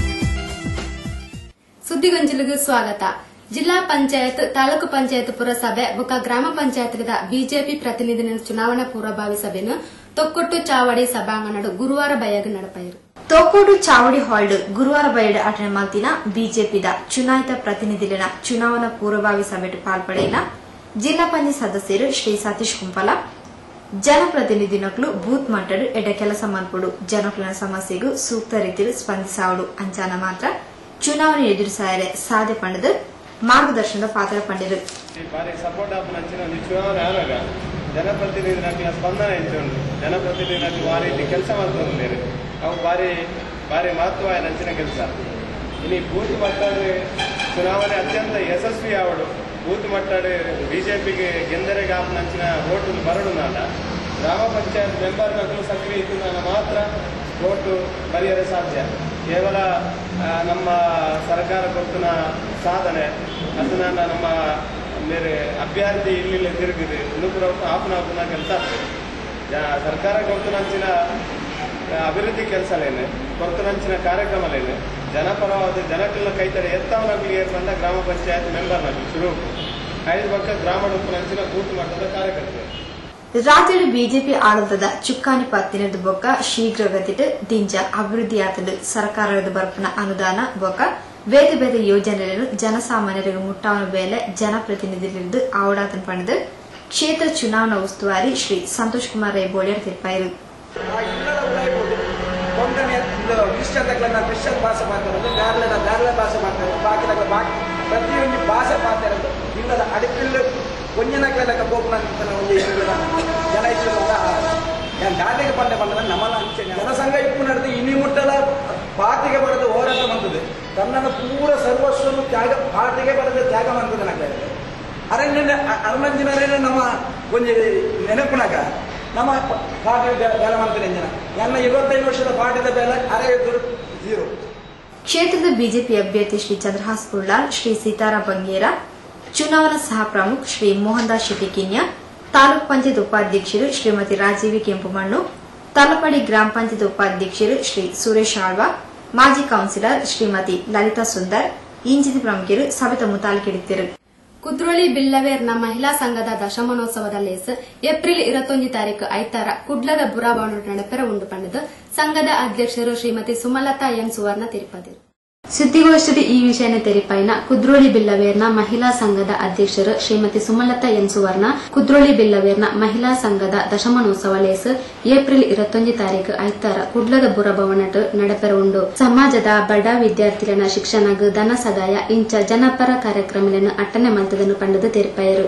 ಸುದ್ದಿಗೊಂಜಲಿಗೆ ಸ್ವಾಗತ. ಜಿಲ್ಲಾ ಪಂಚಾಯತ್, ತಾಲೂಕು ಪಂಚಾಯತ್ ಪುರಸಭೆ ಬೊಕ್ಕ ಗ್ರಾಮ ಪಂಚಾಯತ್ಗದ BJP ಪ್ರತಿನಿಧಿಗಳ ಚುನಾವಣಾ ಪೂರ್ವಭಾವಿ ಸಭೆಯನ್ನು ತೊಕ್ಕೊಟ್ಟು ಚಾವಡಿ ಸಭಾಂಗಣಡು ಗುರುವಾರ ಬಯಗ ನಡಪಾಯಿರು. ತೊಕ್ಕೊಟ್ಟು ಚಾವಡಿ ಹಾಲ್ಡ್ ಗುರುವಾರ ಬಯಡ ಅಟೆಂಡ್ ಮಾಲ್ತಿನ ಬಿಜೆಪಿದ ಚುನಾಯಿತ ಪ್ರತಿನಿಧಿಗಳ ಚುನಾವಣಾ ಪೂರ್ವಭಾವಿ ಸಭೆಟು ಪಾಲ್ಪಡೆಯಿನ ಜಿಲ್ಲಾ ಪಂಚಾಯತ್ ಸದಸ್ಯರು ಶ್ರೀ ಸತೀಶ್ ಕುಂಪಲ, ಜನಪ್ರತಿನಿಧಿಗಳು ಬೂತ್ ಮಟ್ಟಡು ಎಡ ಕೆಲಸ ಮಲ್ಪಡು ಜನಕುಲ ಸಮಸ್ಯೆಗೂ ಸೂಕ್ತ ರೀತಿಯಲ್ಲಿ ಸ್ಪಂದಿಸಾವಡು ಅಂಚಾನ ಮಾತ್ರ ಚುನಾವಣೆ ಎದುರಿಸಾಯರೆ ಸಾಧ್ಯ ಪಂಡದು ಮಾರ್ಗದರ್ಶನದ ಪಾತ್ರ ಪಂಡಿರು. ಸಪೋರ್ಟ್ ಚುನಾವಣೆ ಆದಾಗ ಜನಪ್ರತಿನಿಧಿಗಳ ಸ್ಪಂದನೆ ಹೆಚ್ಚುಂಡು. ಜನಪ್ರತಿನಿಧಿಗಳು ಆ ರೀತಿ ಕೆಲಸ ಮಾಡ್ತಾರೆ. ಅವು ಬಾರಿ ಬಾರಿ ಮಹತ್ವ ನಂಚಿನ ಕೆಲಸ. ಇನ್ನು ಬೂತ್ ಮಟ್ಟದ ಚುನಾವಣೆ ಅತ್ಯಂತ ಯಶಸ್ವಿ ಆವಡು. ಬೂತ್ ಮಟ್ಟದ ಬಿಜೆಪಿಗೆ ಗೆಂದರೆಗೆ ಆಪ್ ನಂಚಿನ ಓಟು ಬರಡು ನಾಡ ಗ್ರಾಮ ಪಂಚಾಯತ್ ಮೆಂಬರ್ ಮಕ್ಕಳು ಸಕ್ರಿಯ ಇದ್ದು ಮಾತ್ರ ಓಟು ಬರೆಯಲು ಸಾಧ್ಯ. ಕೇವಲ ನಮ್ಮ ಸರ್ಕಾರ ಕೊಟ್ಟಿನ ಸಾಧನೆ ಅದನ್ನ ನಮ್ಮ ಬೇರೆ ಅಭ್ಯರ್ಥಿ ಇಲ್ಲಿ ತಿರುಗಿದೆ ಇನ್ನೂ ಕೂಡ ಆಪನ ಕೆಲಸ ಸರ್ಕಾರ ಕೊಡ್ತುನಂಚಿನ ಅಭಿವೃದ್ಧಿ ಕೆಲಸಲೇನೆ ಕೊಡ್ತುನಂಚಿನ ಕಾರ್ಯಕ್ರಮಲೇನೆ ಜನಪರವಾದ ಜನಕ್ಕೆಲ್ಲ ಕೈತಡೆ ಎತ್ತವನಾಗಲಿ ಬಂದ ಗ್ರಾಮ ಪಂಚಾಯತ್ ಮೆಂಬರ್ನಾಗಲಿ ಶುರು ಐದು ಪಕ್ಕ ಗ್ರಾಮ ನಂಚಿನ ಬೂತ್ ಮಟ್ಟದ ಕಾರ್ಯಕರ್ತರು. ರಾಜ್ಯದ ಬಿಜೆಪಿ ಆಡಳಿತದ ಚುಕ್ಕಾಣಿ ಪತ್ತಿನದ ಬೊಕ್ಕ ಶೀಘ್ರಗತಿಟ್ಟು ದಿಂಜ ಅಭಿವೃದ್ಧಿಯಾತಲು ಸರ್ಕಾರದ ಬರ್ಪನ ಅನುದಾನ ಬೊಕ್ಕ ಬೇರೆ ಬೇರೆ ಯೋಜನೆಗಳನ್ನು ಜನಸಾಮಾನ್ಯರಿಗೆ ಮುಟ್ಟಾವನ ಬೇಲೆ ಜನಪ್ರತಿನಿಧಿಗಳಿದ್ದು ಆವಡಾತನ ಪಡೆದು ಕ್ಷೇತ್ರ ಚುನಾವಣಾ ಉಸ್ತುವಾರಿ ಶ್ರೀ ಸಂತೋಷ್ ಕುಮಾರ್ ರೈ ಬೋಳಿಯರ್ ತಿರುಪಾಯಿರು. ಕ್ರಿಶ್ಚಿಯನ್ ಕ್ರಿಶ್ಚಿಯನ್ ಭಾಷೆ ಮಾತಾಡೋದು, ಬ್ಯಾರ್ಲೆ ಬ್ಯಾರ್ಲೆ ಭಾಷೆ ಮಾತಾಡೋದು, ಬಾಕಿ ಬಾಕಿ ಪ್ರತಿಯೊಂದು ಭಾಷೆ ಮಾತಾಡೋದು ಇಲ್ಲದ ಅಡಿಪಿಲ್ಲ ಒಂಜಿನಕ್ಲೆಕ್ಕ ಬೋಪನ ಒಂದು ಜನ ಇಟ್ಟಿರುವಾಗ ಗಾದಿಗೆ ಪಂಡ ಬಂದ ನಮ್ಮನ್ನ ಅಂಚೆ ಜನಸಂಘ ಇಪ್ಪು ನಡೆದು ಇನಿ ಮುಟ್ಟದ ಪಾರ್ಟಿಗೆ ಬರೆದು ಹೋರಾಟ ಬಂದದ್ದು ತನ್ನನ್ನು ಪೂರ ಸರ್ವಸ್ವನು ತ್ಯಾಗ ಪಾರ್ಟಿಗೆ ಬರೆದು ತ್ಯಾಗ ಮಾಡ್ತದೆ ನಾಗ ಅರಣ್ಯ ಅರಮಂಜಿನರೇನು ನಮ್ಮ ಒಂದು ನೆನಪಿನಾಗ ನಮ್ಮ ಪಾರ್ಟಿ ಬೇಲೆ ಮಾಡ್ತಾರೆ ಜನ ನನ್ನ ಇವತ್ತೈದು ವರ್ಷದ ಪಾರ್ಟಿದ ಬೇಲೆ ಅರೆ ಜೀರೋ. ಕ್ಷೇತ್ರದ ಬಿಜೆಪಿ ಅಭ್ಯರ್ಥಿ ಶ್ರೀ ಚಂದ್ರಹಾಸ್ ಕುಳ್ಳಾಲ್, ಶ್ರೀ ಸೀತಾರಾಮ್ ಬಂಗೇರ, ಚುನಾವಣಾ ಸಹ ಪ್ರಮುಖ ಶ್ರೀ ಮೋಹನ್ ದಾಸ್ ಶೆಟ್ಟಿ ಕಿನ್ಯ, ತಾಲೂಕ್ ಪಂಚಾಯತ್ ಉಪಾಧ್ಯಕ್ಷರು ಶ್ರೀಮತಿ ರಾಜೀವಿ ಕೆಂಪುಮಣ್ಣು, ತಲಪಡಿ ಗ್ರಾಮ ಪಂಚಾಯತ್ ಉಪಾಧ್ಯಕ್ಷರು ಶ್ರೀ ಸುರೇಶ್ ಆಳ್ವ, ಮಾಜಿ ಕೌನ್ಸಿಲರ್ ಶ್ರೀಮತಿ ಲಲಿತಾ ಸುಂದರ್ ಇಂಚಿನ ಪ್ರಮುಖರು ಸಭೆತ ಮುತಾಲಿಕೆಡಿದ್ದರು. ಕುದ್ರೋಳಿ ಬಿಲ್ಲವೇರ್ನ ಮಹಿಳಾ ಸಂಘದ ದಶಮಾನೋತ್ಸವದ ಲೇಸ್ ಏಪ್ರಿಲ್ ಇರತ್ತೊಂದು ತಾರೀಕು ಐತಾರ ಕುಡ್ಲದ ಬುರಾಬಾಣು ನಡೆಪೆರ ಉಂಡು ಪಂಡಿತು ಸಂಘದ ಅಧ್ಯಕ್ಷರು ಶ್ರೀಮತಿ ಸುಮಲತಾ ಎನ್ ಸುವರ್ಣ ತಿರುಪತಿ ಸುದ್ದಿಗೋಷ್ಠಿಯಲ್ಲಿ ಈ ವಿಷಯನ ತೆರಿಪಾಯಿನ ಕುದ್ರೋಳಿ ಬಿಲ್ಲವೇರ್ನ ಮಹಿಳಾ ಸಂಘದ ಅಧ್ಯಕ್ಷರು ಶ್ರೀಮತಿ ಸುಮಲತಾ ಎನ್ ಸುವರ್ಣ ಕುದ್ರೋಳಿ ಬಿಲ್ಲವೇರ್ನ ಮಹಿಳಾ ಸಂಘದ ದಶಮಾನೋತ್ಸವ ಲೇಸ್ ಏಪ್ರಿಲ್ ಇರತ್ತೊಂದು ತಾರೀಕು ಐತಾರ ಕುಡ್ಲದ ಬುರಭವನಟ್ ನಡೆಪೆರ ಉಂಡು ಸಮಾಜದ ಬಡ ವಿದ್ಯಾರ್ಥಿಗಳ ಶಿಕ್ಷಣಗ ಧನ ಸಹಾಯ ಇಂಚ ಜನಪರ ಕಾರ್ಯಕ್ರಮಗಳನ್ನು ಅಟ್ಟನೆ ಮಂತದನ್ನು ಪಂಡದು ತೆರಿಪಾಯರು.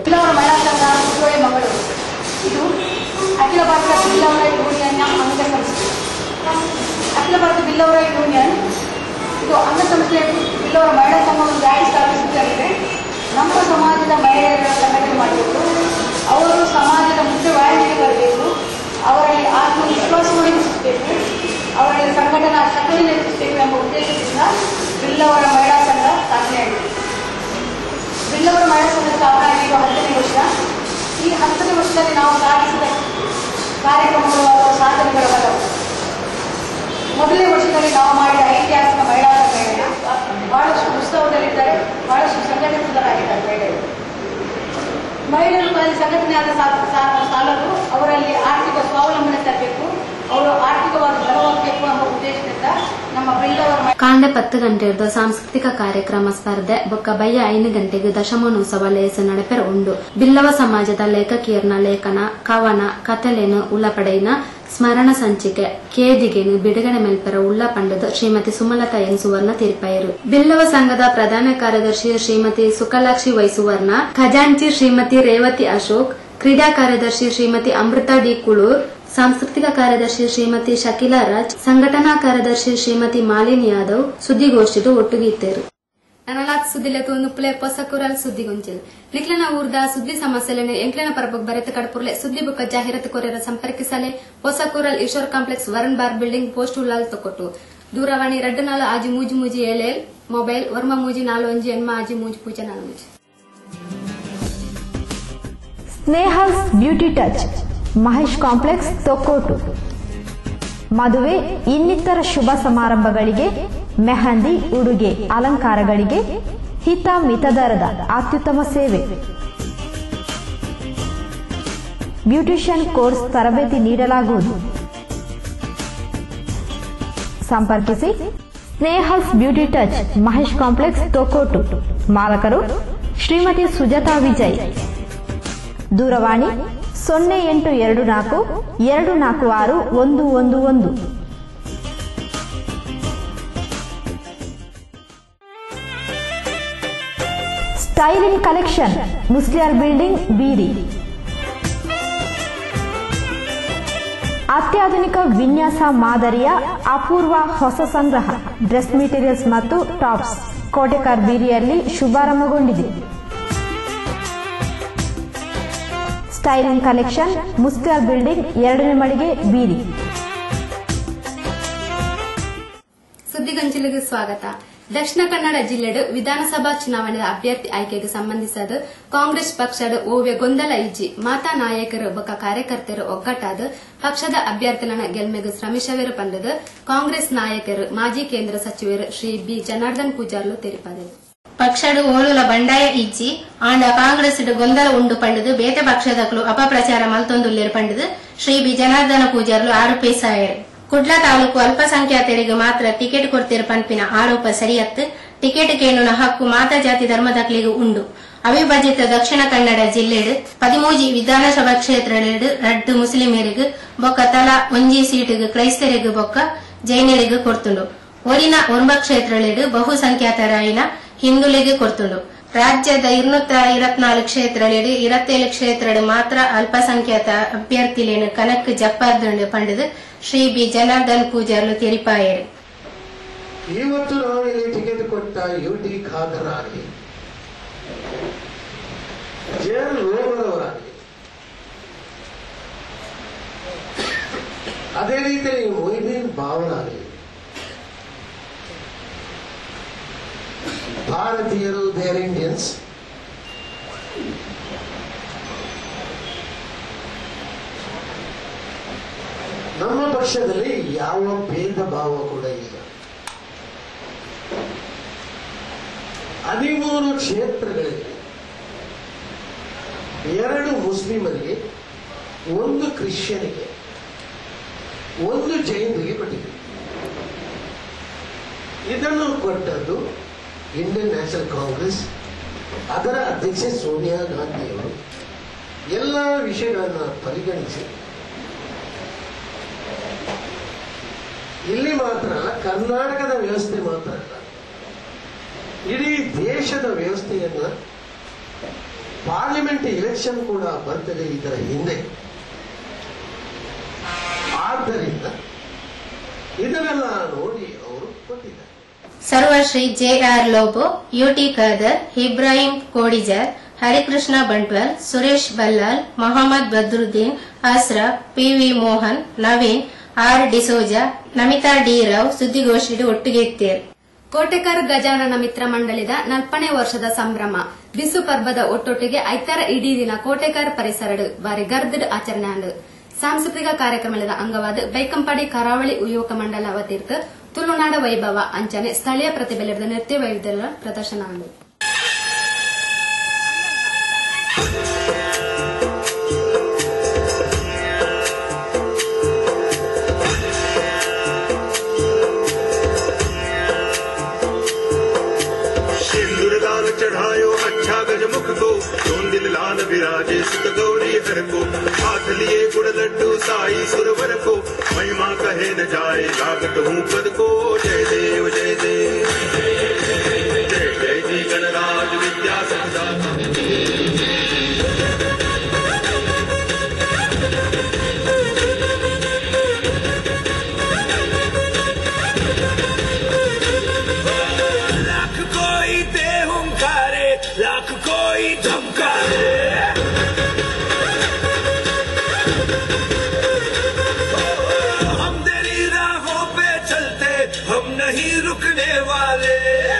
ಇದು ಅಖಿಲ ಭಾರತ ಬಿಲ್ಲವರ ಯೂನಿಯನ್ ಅಂಗಸಂಸ್ಥೆ. ಅಖಿಲ ಭಾರತ ಬಿಲ್ಲವರ ಯೂನಿಯನ್ ಇದು ಅಂಗಸಂಸ್ಥೆ ಬಿಲ್ಲವರ ಮಹಿಳಾ ಸಂಘವನ್ನು ಜಾರಿ ಸ್ಥಾಪಿಸಿದ್ದಾರೆ. ನಮ್ಮ ಸಮಾಜದ ಮಹಿಳೆಯರ ಸಂಘಟನೆ ಮಾಡಬೇಕು, ಅವರು ಸಮಾಜದ ಮುಖ್ಯವಾಹಿನಿಗೆ ಬರಬೇಕು, ಅವರಲ್ಲಿ ಆತ್ಮವಿಶ್ವಾಸವನ್ನು ಹೆಚ್ಚಿಸಬೇಕು, ಅವರಲ್ಲಿ ಸಂಘಟನಾ ಶಕ್ತಿಯನ್ನು ಹೆಚ್ಚಿಸಬೇಕು ಎಂಬ ಉದ್ದೇಶದಿಂದ ಬಿಲ್ಲವರ ಮಹಿಳಾ ಸಂಘ ಸ್ಥಾಪನೆಯಾಗಿದೆ. ಬಿಲ್ಲವರ ಮಹಿಳಾ ಸಂಘ ಸ್ಥಾಪನೆ ಆಗಿರುವ ಹತ್ತನೇ ವರ್ಷ. ಈ ಹತ್ತನೇ ವರ್ಷದಲ್ಲಿ ನಾವು ಸಾಧಿಸಿದ ಕಾರ್ಯಕ್ರಮಗಳು ಅಥವಾ ಸಾಧನೆಗಳ ಬಲವು ಮೊದಲನೇ ವರ್ಷದಲ್ಲಿ ನಾವು ಮಾಡಿದ ಐತಿಹಾಸಿಕ ಮಹಿಳಾ ಸಂಘಟನೆ ಬಹಳಷ್ಟು ಉತ್ಸವದಲ್ಲಿದ್ದಾರೆ, ಬಹಳಷ್ಟು ಸಂಘಟಿತರಾಗಿದ್ದಾರೆ ಮಹಿಳೆಯರು. ಮಹಿಳೆಯರು ಸಂಘಟನೆಯಾದ ಸಾಲರು ಅವರಲ್ಲಿ ಆರ್ಥಿಕ ಸ್ವಾವಲಂಬನೆ ತರಬೇಕು, ಅವರು ಆರ್ಥಿಕವಾಗಿ ಬಲವಾಗಬೇಕು ಎಂಬ ಉದ್ದೇಶದಿಂದ ನಮ್ಮ ಬಿಲ್ಲವರ ಕಾಂಡ ಪತ್ತು ಗಂಟೆಯದ್ದು ಸಾಂಸ್ಕೃತಿಕ ಕಾರ್ಯಕ್ರಮ ಸ್ಪರ್ಧೆ ಬೊಕ್ಕ ಬಯ್ಯ ಐದು ಗಂಟೆಗೆ ದಶಮಾನೋತ್ಸವ ಲೇಸ ನಡೆಪೆರ ಉಂಡು. ಬಿಲ್ಲವ ಸಮಾಜದ ಲೇಖಕಿಯರ್ನ ಲೇಖನ, ಕವನ, ಕಥೆಲೇನು ಉಳ್ಳಪಡೆಯಿನ ಸ್ಮರಣ ಸಂಚಿಕೆ ಕೇದಿಗೆನು ಬಿಡುಗಡೆ ಮೇಲ್ಪೆರ ಉಳ್ಳ ಪಂಡದು ಶ್ರೀಮತಿ ಸುಮಲತಾ ಎನ್ ಸುವರ್ಣ ತಿರುಪಾಯರು. ಬಿಲ್ಲವ ಸಂಘದ ಪ್ರಧಾನ ಕಾರ್ಯದರ್ಶಿ ಶ್ರೀಮತಿ ಸುಕಲಾಕ್ಷಿ ವೈ ಸುವರ್ಣ, ಖಜಾಂಚಿ ಶ್ರೀಮತಿ ರೇವತಿ ಅಶೋಕ್, ಕ್ರೀಡಾ ಕಾರ್ಯದರ್ಶಿ ಶ್ರೀಮತಿ ಅಮೃತ ಡಿ ಕುಳೂರ್, ಸಾಂಸ್ಕೃತಿಕ ಕಾರ್ಯದರ್ಶಿ ಶ್ರೀಮತಿ ಶಕೀಲಾ ರಾಜ್, ಸಂಘಟನಾ ಕಾರ್ಯದರ್ಶಿ ಶ್ರೀಮತಿ ಮಾಲಿನಿ ಯಾದವ್ ಸುದ್ದಿಗೋಷ್ಠಿದು ಒಟ್ಟುಗಿತ್ತೇರು. ನನಲಾತ್ ಸುದ್ದಿಲೆತು ನುಪ್ಪಲೆ ಪೊಸಕುರಲ್ ಸುದ್ದಿಗೊಂಚಿಲ್ ನಿಕ್ಲನ ಊರ್ದ ಸುದ್ದಿ ಸಮಸ್ಯೆಲೆನೆ ಎಂಕ್ಲೆನ ಪರಬಕ್ ಬರೆತ ಕಡಪುರ್ಲೆ ಸುದ್ದಿ ಬುಕ್ಕ ಜಾಹೀರಾತು ಕೊರೆರ ಸಂಪರ್ಕಿಸಲೆ ಪೊಸಕುರಲ್ ಈಶ್ವರ್ ಕಾಂಪ್ಲೆಕ್ಸ್ ವರನ್ bar building post Ullal Thokkottu ದೂರವಾಣಿ ರಡ್ಡು ನಾಲು ಆಜಿ ಮೂಜಿ ಮೂಜಿ ಏಳೇಲ್ ಮೊಬೈಲ್ ವರ್ಮ ಮೂಜಿ ನಾಲು ಒಂಜಿ ಎನ್ಮ ಆಜಿ ಮೂಜಿ ಪೂಜೆ ನಾಲು ಮೂಜಿ. Snehal's beauty touch Mahesh complex Thokkottu. ಮದುವೆ ಇನ್ನಿತರ ಶುಭ ಸಮಾರಂಭಗಳಿಗೆ ಮೆಹಂದಿ, ಉಡುಗೆ, ಅಲಂಕಾರಗಳಿಗೆ ಹಿತ ಮಿತದರದ ಅತ್ಯುತ್ತಮ ಸೇವೆ. ಬ್ಯೂಟಿಷಿಯನ್ ಕೋರ್ಸ್ ತರಬೇತಿ ನೀಡಲಾಗುವುದು. ಸಂಪರ್ಕಿಸಿ Snehal's beauty touch Mahesh complex Thokkottu. ಮಾಲಕರು ಶ್ರೀಮತಿ ಸುಜಾತಾ ವಿಜಯ್. ದೂರವಾಣಿ ಸೊನ್ನೆ ಎಂಟು ಎರಡು ನಾಲ್ಕು ಎರಡು ನಾಲ್ಕು ಆರು ಒಂದು ಒಂದು ಒಂದು. ಸ್ಟೈಲಿಂಗ್ ಕಲೆಕ್ಷನ್ ಮುಸ್ಲಿಯಾರ್ ಬಿಲ್ಡಿಂಗ್ ಬೀರಿ. ಅತ್ಯಾಧುನಿಕ ವಿನ್ಯಾಸ ಮಾದರಿಯ ಅಪೂರ್ವ ಹೊಸ ಸಂಗ್ರಹ ಡ್ರೆಸ್ ಮೆಟೀರಿಯಲ್ಸ್ ಮತ್ತು ಟಾಪ್ಸ್ ಕೋಟೆಕಾರ್ ಬೀರಿಯಲ್ಲಿ ಶುಭಾರಂಭಗೊಂಡಿದೆ. ಸ್ಟೈಲಿಂಗ್ ಕಲೆಕ್ಷನ್ ಮುಸ್ಲಿಯಾರ್ ಬಿಲ್ಡಿಂಗ್ ಎರಡನೇ ಮಳಿಗೆ ಬೀರಿ. ಸುದ್ದಿಗೊಂಚಿಲಿಗೆ ಸ್ವಾಗತ. ದಕ್ಷಿಣ ಕನ್ನಡ ಜಿಲ್ಲೆಡು ವಿಧಾನಸಭಾ ಚುನಾವಣೆಯ ಅಭ್ಯರ್ಥಿ ಆಯ್ಕೆಗೆ ಸಂಬಂಧಿಸಿದ ಕಾಂಗ್ರೆಸ್ ಪಕ್ಷದ ಓವ್ಯ ಗೊಂದಲ ಇಜ್ಜಿ ಮಾತಾ ನಾಯಕರು ಬೊಕ್ಕ ಕಾರ್ಯಕರ್ತರು ಒಗ್ಗಟ್ಟಾದ ಪಕ್ಷದ ಅಭ್ಯರ್ಥಿಗಳ ಗೆಲ್ಮೆಗೆ ಶ್ರಮಿಸವೇರು ಪಂಡದು ಕಾಂಗ್ರೆಸ್ ನಾಯಕರು ಮಾಜಿ ಕೇಂದ್ರ ಸಚಿವರು ಶ್ರೀ ಬಿ ಜನಾರ್ದನ್ ಪೂಜಾರ್ಲು ತೆರಿಪಾದರು. ಪಕ್ಷಡು ಓಲುಲ ಬಂಡಾಯ ಇಜ್ಜಿ ಆಂಡ ಕಾಂಗ್ರೆಸ್ ಗೊಂದಲ ಉಂಡು ಪಂಡದು ಬೇತೆ ಪಕ್ಷದಕಲು ಅಪಪ್ರಚಾರ ಮಲ್ತೊಂದುಲ್ಲೇರು ಪಂಡದು ಶ್ರೀ ಬಿ ಜನಾರ್ದನ ಪೂಜಾರ್ಲು ಆರೋಪಿಸಾಯರು. ಕುಡ್ಲ ತಾಲೂಕು ಅಲ್ಪಸಂಖ್ಯಾತರಿಗೆ ಮಾತ್ರ ಟಿಕೆಟ್ ಕೊಡ್ತಿರು ಪಂಪಿನ ಆರೋಪ ಸರಿಯತ್ತು. ಟಿಕೆಟ್ ಕೇಳುನ ಹಕ್ಕು ಮಾತಾ ಜಾತಿ ಧರ್ಮದಕ್ಲಿಗೂ ಉಂಡು. ಅವಿಭಜಿತ ದಕ್ಷಿಣ ಕನ್ನಡ ಜಿಲ್ಲೆಡು ಪದಿಮೂಜಿ ವಿಧಾನಸಭಾ ಕ್ಷೇತ್ರಡು ರಡ್ಡು ಮುಸ್ಲಿಮರಿಗೂ ಬೊಕ್ಕ ತಲಾ ಒಂಜಿ ಸೀಟಿಗೂ ಕ್ರೈಸ್ತರಿಗೂ ಬೊಕ್ಕ ಜೈನರಿಗೂ ಕೊಡ್ತುಂಡು. ಒರಿನ ಒಂಬ ಕ್ಷೇತ್ರಡು ಬಹುಸಂಖ್ಯಾತರಾಯಿನ ಹಿಂದುಳಿಗೂ ಕೊಡ್ತುಂಡು. ರಾಜ್ಯದ ഇരുന്നൂറ്റി ഇരുപത്തിനാല് ಕ್ಷೇತ್ರಗಳು ഇരുപത്തിയേഴ് ಕ್ಷೇತ್ರಗಳು ಮಾತ್ರ ಅಲ್ಪಸಂಖ್ಯಾತ ಅಭ್ಯರ್ಥಿಲೇನು ಕನಕ್ ಜಪ್ಪಾರ್ದುಂಡು ಪಂಡದು ಶ್ರೀ ಬಿ ಜನಾರ್ದನ್ ಪೂಜಾರ್ಲು ತೆರಿಪಾಯರು. ಇವತ್ತು ನಾವು ಇಲ್ಲಿ ಟಿಕೆಟ್ ಕೊಟ್ಟ ಯು ಟಿ ಖಾದರ್ ಆಗಲಿ, ಜೇಲ್ ರೋಗದವರಾಗಲಿ, ಅದೇ ರೀತಿಯಲ್ಲಿ ಮೊಯ್ದೀನ್ ಭಾವನಾಗಲಿ, ಭಾರತೀಯರು ದೇರ್ ಇಂಡಿಯನ್ಸ್, ನಮ್ಮ ಪಕ್ಷದಲ್ಲಿ ಯಾವ ಭೇದ ಭಾವ ಕೂಡ ಇಲ್ಲ. ಹದಿಮೂರು ಕ್ಷೇತ್ರಗಳಲ್ಲಿ ಎರಡು ಮುಸ್ಲಿಮರಿಗೆ, ಒಂದು ಕ್ರಿಶ್ಚಿಯನ್ಗೆ, ಒಂದು ಜೈನರಿಗೆ ಕೊಟ್ಟಿದೆ. ಇದನ್ನು ಕೊಟ್ಟದ್ದು ಇಂಡಿಯನ್ ನ್ಯಾಷನಲ್ ಕಾಂಗ್ರೆಸ್, ಅದರ ಅಧ್ಯಕ್ಷೆ ಸೋನಿಯಾ ಗಾಂಧಿಯವರು ಎಲ್ಲ ವಿಷಯಗಳನ್ನು ಪರಿಗಣಿಸಿ ಇಲ್ಲಿ ಮಾತ್ರ ಅಲ್ಲ, ಕರ್ನಾಟಕದ ವ್ಯವಸ್ಥೆ ಮಾತ್ರ ಅಲ್ಲ, ಇಡೀ ದೇಶದ ವ್ಯವಸ್ಥೆಯನ್ನ ಪಾರ್ಲಿಮೆಂಟ್ ಎಲೆಕ್ಷನ್ ಕೂಡ ಬರ್ತದೆ ಇದರ ಹಿಂದೆ. ಆದ್ದರಿಂದ ಇದನ್ನೆಲ್ಲ ನೋಡಿ ಅವರು ಕೊಟ್ಟಿದ್ದಾರೆ. Sarvashri J R Lobo, UT Khader, Ibrahim Kodijal, Harikrishna Bantwal, Suresh Ballal, Mohammed Badruddin, Asra, PV Mohan, Naveen, R D'Souza, Namitha D Rao ಸುದ್ದಿಗೋಷ್ಠಿ ಒಟ್ಟಿಗೆ ಇತ್ತೇರು. ಕೋಟೆಕರ್ ಗಜಾನನ ಮಿತ್ರ ಮಂಡಳಿದ ನಲ್ಪನೇ ವರ್ಷದ ಸಂಭ್ರಮ ಬಿಸು ಪರ್ಬದ ಒಟ್ಟೊಟ್ಟಿಗೆ ಐತರ ಇಡೀ ದಿನ ಕೋಟೆಕರ್ ಪರಿಸರಡು ಬಾರಿ ಗರ್ದಡ್ ಆಚರಣೆ ಅಂಡು ಸಾಂಸ್ಕೃತಿಕ ಕಾರ್ಯಕ್ರಮದ ಅಂಗವಾದ ಬೈಕಂಪಾಡಿ ಕರಾವಳಿ ಯುವಕ ಮಂಡಲ ಅವತೀರ್ಥ ತುಳುನಾಡ ವೈಭವ ಅಂಚನೆ ಸ್ಥಳೀಯ ಪ್ರತಿಭೆಲಿರದ ನೃತ್ಯ ವೈವಿಧ್ಯಗಳ ಪ್ರದರ್ಶನ ಅಂಡು. चढ़ायो अच्छा गजमुख को सोन दिल लाल विराजे सुत गौरी हर को हाथ लिए गुड़ लड्डू साई सुरवर को महिमा कहे न जाए लागत हूँ पद को जय देव जय देव जय जय जी गणराज विद्या सदा लाख कोई धमकारे हम तेरी राहों पे चलते हम नहीं रुकने वाले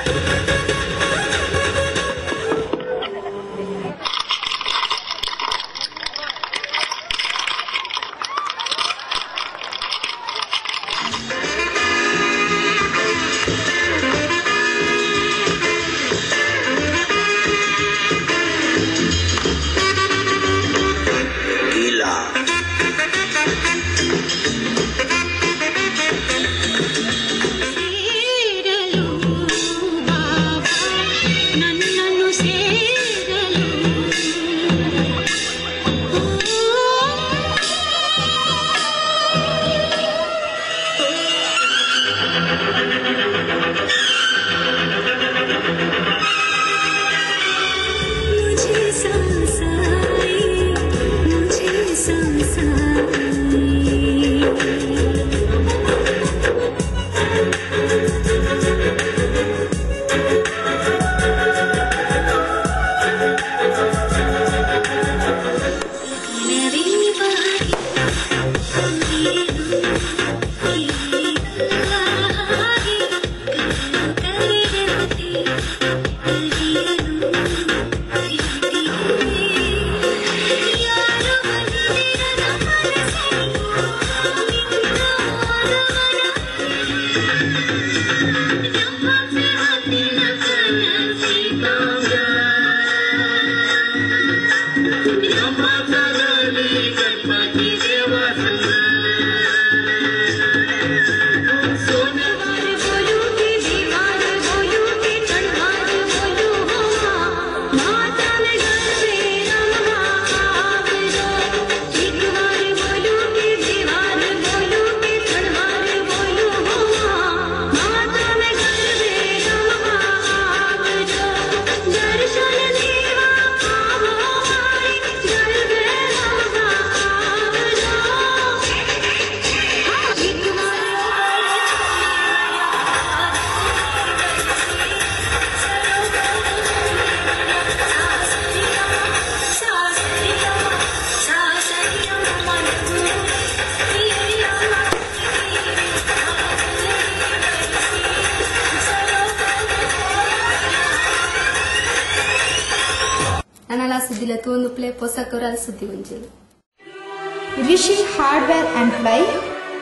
ಸುದ್ದಿಲತ್ತು ಒಂದು ಪ್ಲೇ ಪೊಸಕರ ಸುದ್ದಿ ಒಂಜಿ. ರಿಷಿ ಹಾರ್ಡ್ವೇರ್ ಅಂಡ್ ಪ್ಲೈ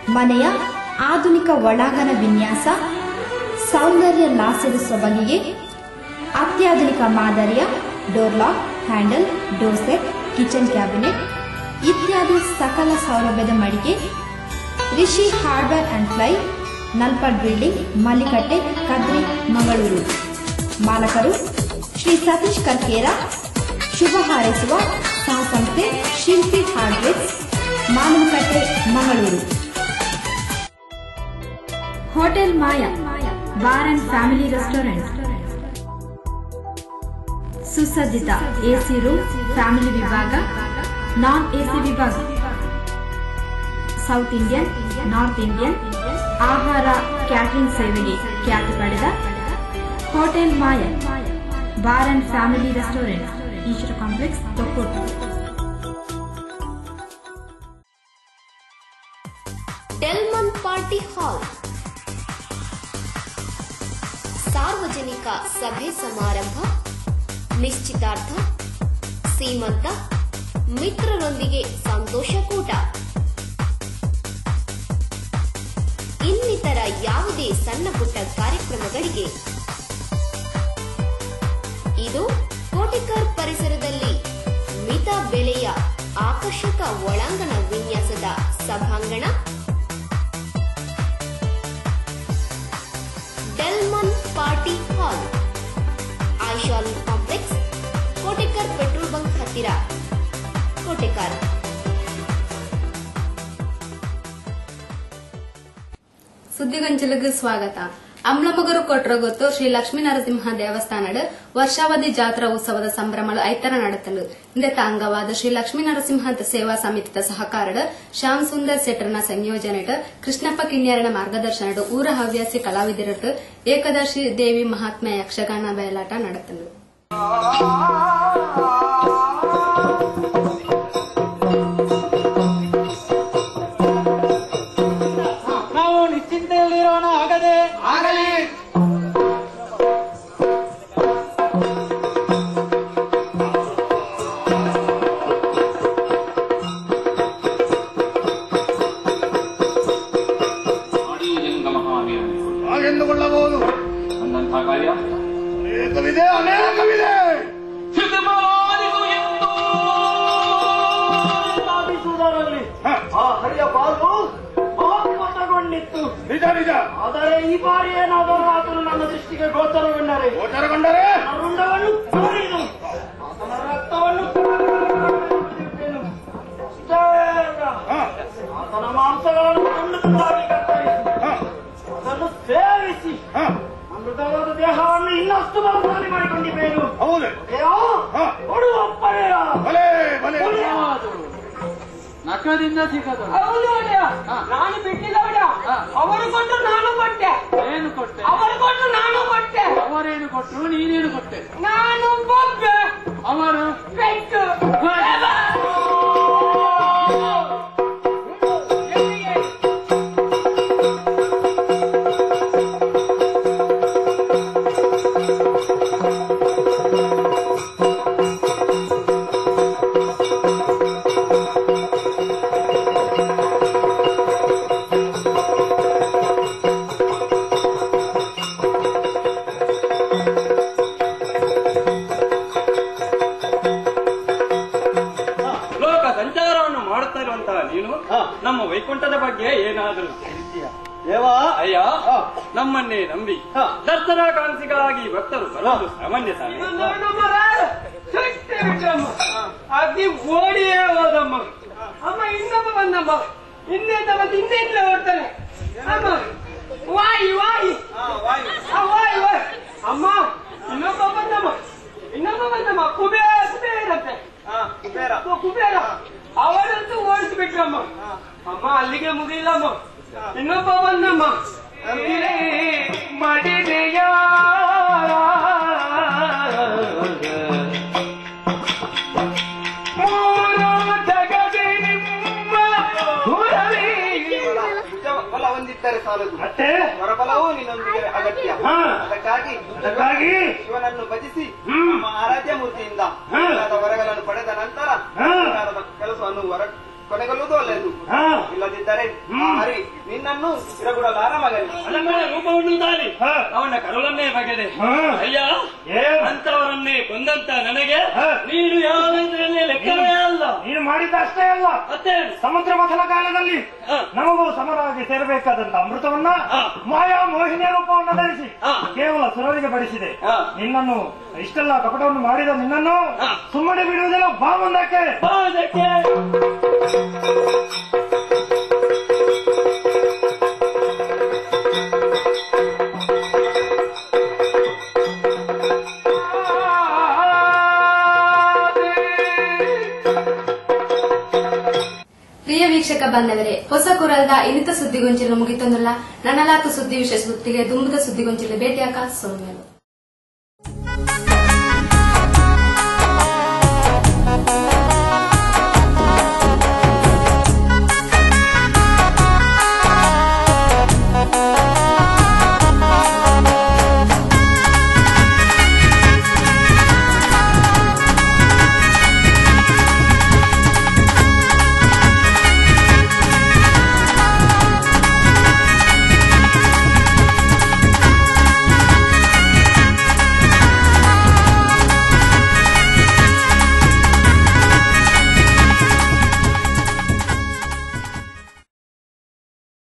ಮನೆಯ ಆಧುನಿಕ ಒಳಾಂಗಣ ವಿನ್ಯಾಸ, ಸೌಂದರ್ಯ ಲಾಸ್ಯದ ಸೊಬಗಿಗೆ ಅತ್ಯಾಧುನಿಕ ಮಾದರಿಯ door lock, handle, door set, kitchen cabinet ಇತ್ಯಾದಿ ಸಕಲ ಸೌಲಭ್ಯದ ಮಳಿಗೆ Rishi hardware and ply, Nalpad building, Mallikatte, Kadri, Mangaluru. ಮಾಲಕರು ಶ್ರೀ ಸತೀಶ್ ಕರ್ಕೇರ. ಶುಭ ಹಾರೈಸುವ ಸಹಸಂಸ್ಥೆ Shilpi hardwares, Manavakatte, Mangaluru. Hotel Maya bar and family restaurant, ಸುಸಜ್ಜಿತ ಎಸಿ ರೂಮ್, ಫ್ಯಾಮಿಲಿ ವಿಭಾಗ, ನಾನ್ ಎಸಿ ವಿಭಾಗ, ಸೌತ್ ಇಂಡಿಯನ್, ನಾರ್ತ್ ಇಂಡಿಯನ್ ಆಹಾರ ಕ್ಯಾಟರಿಂಗ್ ಸೇವೆಗೆ ಖ್ಯಾತಿ ಪಡೆದ hotel Maya bar and family restaurant, Eshwara complex, Thokkottu. Delman party ಹಾಲ್ ಸಾರ್ವಜನಿಕ ಸಭೆ ಸಮಾರಂಭ, ನಿಶ್ಚಿತಾರ್ಥ, ಸೀಮಂತ, ಮಿತ್ರರೊಂದಿಗೆ ಸಂತೋಷಕೂಟ ಇನ್ನಿತರ ಯಾವುದೇ ಸಣ್ಣ ಪುಟ್ಟ ಕಾರ್ಯಕ್ರಮಗಳಿಗೆ ಇದು ಕೋಟಿಕರ್ ಪರಿಸರದಲ್ಲಿ ಮಿತ ಬೆಲೆಯ ಆಕರ್ಷಕ ಒಳಾಂಗಣ ವಿನ್ಯಾಸದ ಸಭಾಂಗಣ. Delman party hall, Aishal complex, Kotekar petrol bunk ಹತ್ತಿರ, ಕೋಟೆಕರ್. ಸುದ್ದಿಗೊಂಚಲಿಗೆ ಸ್ವಾಗತ. ಅಮ್ಲಮಗರು ಕೊಟ್ರಗೊತ್ತು ಶ್ರೀ ಲಕ್ಷ್ಮೀ ನರಸಿಂಹ ದೇವಸ್ಥಾನದ ವರ್ಷಾವಧಿ ಜಾತ್ರಾ ಉತ್ಸವದ ಸಂಭ್ರಮಗಳು ಐತರ ನಡೆತಲು ಇಂದೆತ ಅಂಗವಾದ ಶ್ರೀ ಲಕ್ಷ್ಮೀ ನರಸಿಂಹ ಸೇವಾ ಸಮಿತಿದ ಸಹಕಾರದ ಶ್ಯಾಮ್ ಸುಂದರ್ ಸೆಟರ್ನ ಸಂಯೋಜನೆಡ್ ಕೃಷ್ಣಪ್ಪ ಕಿಣ್ಯರನ ಮಾರ್ಗದರ್ಶನದ ಊರ ಹವ್ಯಾಸಿ ಕಲಾವಿದರದ್ದು ಏಕದಶಿ ದೇವಿ ಮಹಾತ್ಮೆ ಯಕ್ಷಗಾನ ಬಯಲಾಟ ನಡೆತಲು. ನಾವು ನಿಶ್ಚಿಂತೆಯಲ್ಲಿರೋಣ. ಆಗದೆ ಆಗಲಿ. ಹಾಗೆಂದುಕೊಳ್ಳಬಹುದು. ಅಂದಂತಹ ಕಾರ್ಯ ಅನೇಕವಿದೆ ಅನೇಕವಿದೆ. ಸ್ಥಾಪಿಸುವುದರಲ್ಲಿ ಆ ಹರಿಯ ಪಾಲು ಮಹತ್ವಗೊಂಡಿತ್ತು. ನಿಜ ನಿಜ. ಆದರೆ ಈ ಬಾರಿ ಏನಾದರೂ ಆತನು ನನ್ನ ದೃಷ್ಟಿಗೆ ಗೋಚರಗೊಂಡರೆ ಗೋಚರಗೊಂಡರೆ ರುಂಡವನ್ನು ಕೋರಿದು ಆತನ ರಕ್ತವನ್ನು ಆತನ ಮಾಂಸಗಳನ್ನು ತುಂಡು ತುಂಡಾಗಿ ಕತ್ತರಿಸಿ ಅದನ್ನು ಸೇವಿಸಿ ಅಮೃತವಾದ ದೇಹವನ್ನು ಇನ್ನಷ್ಟು ಬಲಶಾಲಿ ಮಾಡಿಕೊಂಡಿದ್ದೇನು. ಹೌದು ಕೊಡುವಪ್ಪನೆಯ ನಕದಿಂದ ಸಿಗದು. ಹೌದು ಒಡೆಯ, ನಾನು ಬಿಟ್ಟಿಲ್ಲ ಒಡೆಯ. ಅವರು ಕೊಟ್ಟು ನಾನು ಕೊಟ್ಟೆ. ಏನು ಕೊಟ್ಟೆ? ಅವರು ಕೊಟ್ಟು ನಾನು ಕೊಟ್ಟೆ. ಅವರೇನು ಕೊಟ್ಟರು, ನೀನೇನು ಕೊಟ್ಟೆ? ನಾನು ಬೊಬ್ಬೆ, ಅವರು ಬೆಕ್ಕು. ನಮ್ಮ ವೈಕುಂಠದ ಬಗ್ಗೆ ಏನಾದರೂ ದೇವಾ ಅಯ್ಯ, ನಮ್ಮನ್ನೇ ನಂಬಿ ದರ್ಶನಾಕಾಂಕ್ಷಿಗಳಾಗಿ ಭಕ್ತರು ಬರೋದು ಸಾಮಾನ್ಯ ಸಾಧ್ಯ. ಅತಿ ಓಡಿಯೇ ಹೋದಮ್ಮ. ಅಮ್ಮ ಇನ್ನೊಬ್ಬ ಬಂದಮ್ಮ. ಇನ್ನೇತ ಮತ್ತೆ ಇನ್ನೇತ್ಲೆ ಓಡ್ತಾನೆ ಅಮ್ಮ. ವಾಯಿ ವಾಯಿ ವಾಯಿ ವಾಯಿ ಅಮ್ಮ. ಇನ್ನೊಬ್ಬ ಬಂದಮ್ಮ. ಇನ್ನೊಬ್ಬ ಬಂದಮ್ಮ. ಕುಬೇರ ಕುಬೇರಂತೆ ಕುಬೇರ ಕುಬೇರ ಅವರಂತೂ ಓಡಿಸ್ಬಿಟ್ರಮ್ಮ. ಅಮ್ಮ ಅಲ್ಲಿಗೆ ಮುಗಿಲ್ಲಮ್ಮ. ಇನ್ನೊಬ್ಬ ಬಂದಮ್ಮ. ಮಡಿದೆಯ ಬಲ ಹೊಂದಿದ್ದರೆ ಸಾಲದು, ಮತ್ತೆ ಹೊರಬಲವೂ ನಿನ್ನೊಂದಿಗೆ ಅಗತ್ಯ. ಅದಕ್ಕಾಗಿ ಅದಕ್ಕಾಗಿ ಶಿವನನ್ನು ಭಜಿಸಿ ನಮ್ಮ ಆರಾಧ್ಯ ಮೂರ್ತಿಯಿಂದ ವರಗಳನ್ನು ಪಡೆದ ನಂತರ ಕೆಲಸವನ್ನು ಹೊರ ಕೊನೆಗೊಳ್ಳುವುದು ಒಳ್ಳೆಯದು. ಇಲ್ಲದಿದ್ದರೆ ಆ ಹರಿ ನಿನ್ನನ್ನು ಇರಗುಡಲಾರ ಮಗನೇ. ರೂಪವನ್ನು ತಾಳಿ ಅವನ ಕರುಳನ್ನೇ ಬಗೆದೆ. ಅಯ್ಯ, ಅಂತವರನ್ನೇ ಕೊಂದಂತ ನನಗೆ ನೀನು ಯಾವ ಲೆಕ್ಕವೇ ಅಲ್ಲ. ನೀನು ಮಾಡಿದ ಅಷ್ಟೇ ಅಲ್ಲ, ಮತ್ತೆ ಸಮುದ್ರ ಮಥನ ಕಾಲದಲ್ಲಿ ನಮಗೂ ಸಮರಾಗಿ ಸೇರಬೇಕಾದಂತ ಅಮೃತವನ್ನ ಮಾಯಾ ಮೋಹಿನಿಯ ರೂಪವನ್ನು ಧರಿಸಿ ಕೇವಲ ಸುರರಿಗೆ ಬಡಿಸಿದೆ. ನಿನ್ನನ್ನು ಇಷ್ಟೆಲ್ಲ ಕಪಟವನ್ನು ಮಾಡಿದ ನಿನ್ನನ್ನು ಸುಮ್ಮನೆ ಬಿಡುವುದಿಲ್ಲ. ಬಾ ಮುಂದಕ್ಕೆ. ಪ್ರಿಯ ವೀಕ್ಷಕ ಬಾಂಧವರೇ, ಹೊಸ ಕುರಲ್ದ ಇನ್ನಿತ ಸುದ್ದಿಗೊಂಚಿಲು ಮುಗಿತೊಂದುಲ್ಲ. ನನ್ನಲಾತು ಸುದ್ದಿ ವಿಶೇಷ ಸುದ್ದಿಗೆ ದುಂಬುದ ಸುದ್ದಿಗೊಂಚಿಲು ಭೇಟಿಯಾಕ ಸೋಮ್ಯಲು.